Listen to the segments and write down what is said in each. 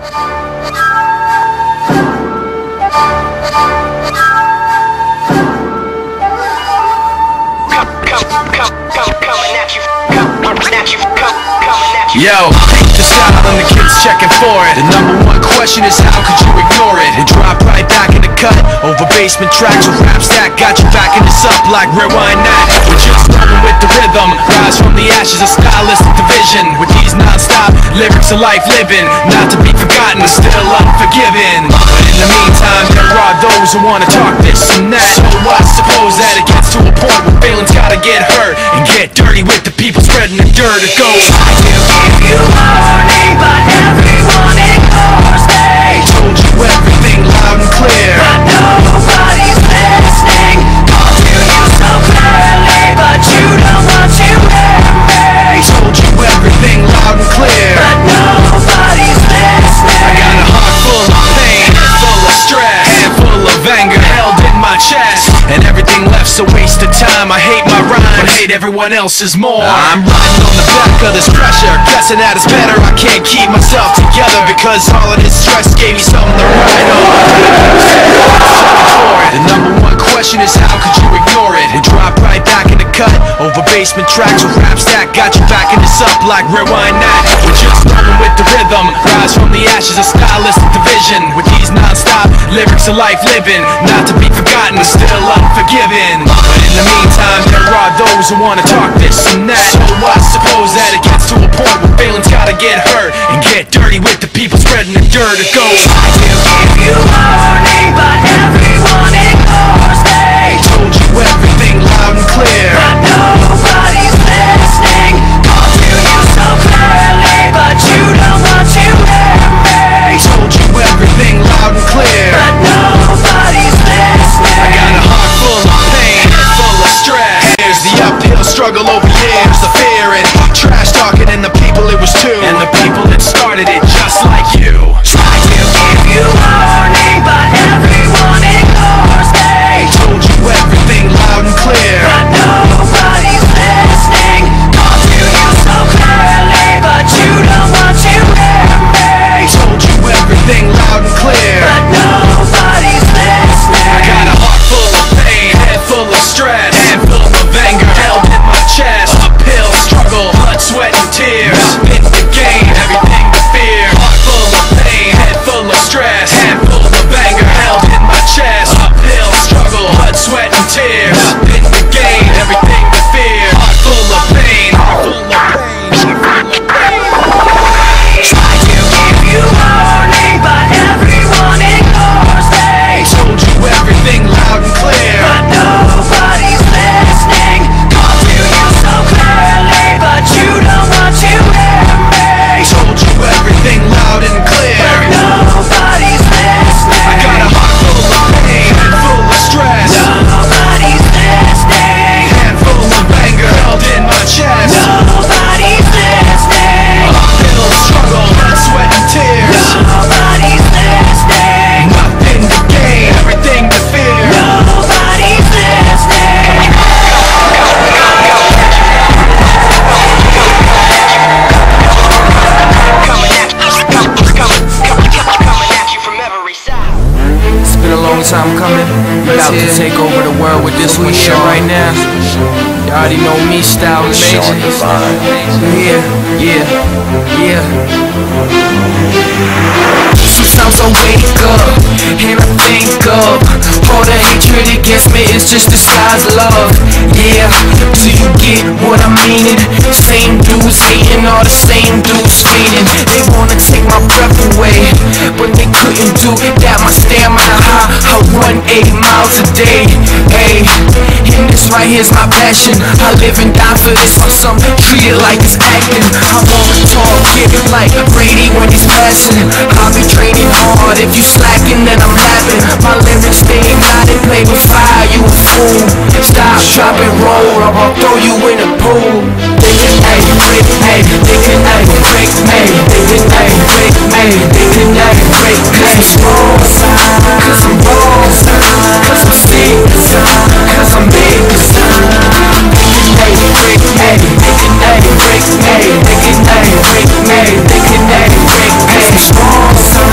Yo, just shout out on the kids checking for it. The #1 question is how could you ignore it? It dropped right back in the cut over basement tracks with raps that got you backing this up like rewind that. We're just rolling with the rhythm, rise from the ashes of stylistic division. With these non-stop lyrics of life living, not to be forgotten, still unforgiven. But in the meantime, there are those who wanna talk this and that. So I suppose that it gets to a point where feelings gotta get hurt and get dirty with the people spreading the dirt. It goes, I do give you warning, but everyone ignores me. Told you everything loud and clear, but nobody's listening. All to you so clearly, but you don't want to hear me. Told you everything loud and clear, but nobody's listening. I got a heart full of pain, full of stress, and full of anger held in my chest, and everything left's a waste of time. I hate my rhymes, but hate everyone else's more. I'm riding on the back of this pressure, guessing that it's better. I can't keep myself together because all of this stress gave me something to ride on. The #1 question is how could you ignore it? It dropped right back in the cut over basement tracks with raps that got you backing this up like rewind that. We're just rolling with the rhythm, rise from the ashes of stylistic division. With these non-stop lyrics of life living, not to be forgotten, still unforgiven. But in the meantime, there are those who wanna talk this and that. So I suppose that it gets to a point where feelings gotta get hurt and get dirty with the people spreading the dirt. It goes, I do give you warning, but everyone ignores me. Told you everything loud and clear, but nobody's listening. All to you so clearly, but you don't want to hear me. Told you everything loud and clear, but nobody's listening. I got a heart full of pain, head full of stress. Here's the uphill struggle over years, the fear and trash talking, and the people it was to, and the people that started it just like you. I do give you warning, but everyone ignores me. Told you everything loud and clear, but nobody's listening. All to you so clearly, but you don't want to hear me. Told you everything loud and clear, but nobody's listening. I got a heart full of pain, head full of stress, and full of anger held in my chest. Uphill struggle, blood, sweat, and tears. Nothing to gain, everything to fear. Heart full of pain, head full of stress, and full of anger held in my chest. Uphill struggle, blood, sweat, and tears. Nothing to gain, everything to fear. Heart full of pain, heart full of pain. I do give you warning, but everyone ignores me. Told you everything loud and clear, but nobody's listening. All to you so clearly, but you don't want to hear me. Told you everything loud and clear, but nobody's listening. I got a heart full of pain and full of stress. Nobody's listening. Handful of anger held in my chest. Nobody's listening. Uphill struggle, blood, sweat, and tears. Nobody's listening. Nothing to gain, everything to fear. Nobody's listening. Coming at you from every side. It's been a long time coming. About to take over the world with this one shit right now. You already know me, Style and Major. Yeah. Sometimes I wake up and I think of all the hatred against me is just disguised love. Yeah, do you get what I'm meaning? Same dudes hating, all the same dudes fiending. They wanna take my breath away, but they couldn't do that. My stamina high, I run 80 miles a day. Hey, and this right here's my passion. I live and die for this. On some treat it like it's acting. I wanna talk, get it like Brady when he's passing. I'll be training hard. If you slacking, then I'm laughing. My lyrics they ignited, play with fire. You a fool. Stop, drop and roll, or I'll throw you in the pool. They can never break me. They can never break me. They can never break me. They can never break me. 'Cause I'm strong, 'cause I'm raw, 'cause I'm sick, 'cause I'm big. They can never break me. They can never break me. They can never break me. They can never break me. 'Cause I'm strong.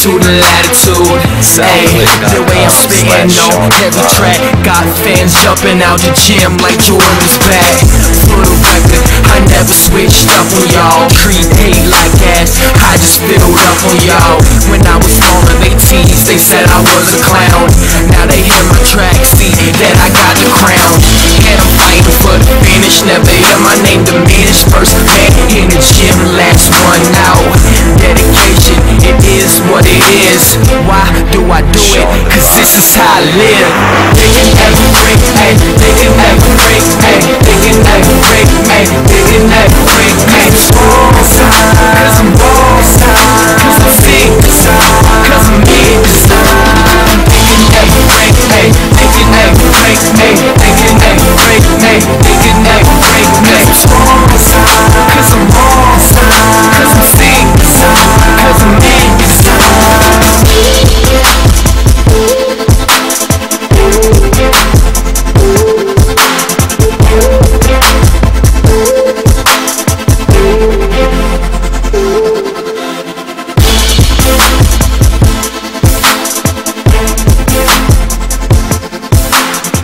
attitude and latitude. Hey, the way I'm spitting on every track got fans jumping out the gym like Jordan's back. For the record, I never switched up on y'all. Create like ass, I just filled up on y'all. When I was smaller, they teased, they said I was a clown. Now they hear my track, see that I got the crown. And I'm fighting for the finish, never hear my name diminish. First man in the gym, last one out. Dedication, it is what it is. Why do I do it? Cause this is how I live. They can never break, ay, they can never break, ay, they can never break, ay, they can never break, ay. Cause I'm wrong, cause I'm sick, cause I'm big, they can never break, ay, they can never break, ay, they can never break, ay, they can never break, ay. Cause I'm wrong, cause I'm sick, cause I'm big.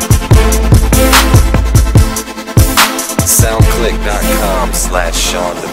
SoundClick.com/Sean